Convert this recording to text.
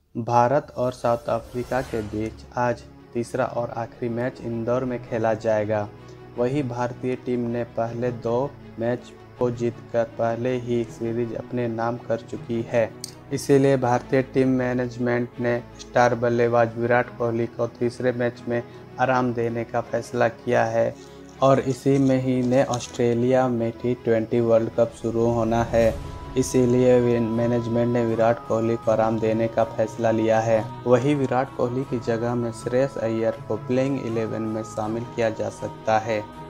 भारत और south Africa के बीच आज तीसरा और आखिरी मैच इंदौर में खेला जाएगा। वहीं भारतीय टीम ने पहले 2 मैच को जीतकर पहले ही सीरीज अपने नाम कर चुकी है। इसीलिए भारतीय टीम मैनेजमेंट ने स्टार बल्लेबाज विराट कोहली को तीसरे मैच में आराम देने का फैसला किया है और इसी महीने ऑस्ट्रेलिया में T20 वर्ल्ड कप शुरू होना है। इसीलिए मैनेजमेंट ने विराट कोहली को आराम देने का फैसला लिया है। वहीं विराट कोहली की जगह में श्रेयस अय्यर को प्लेइंग 11 में शामिल किया जा सकता है।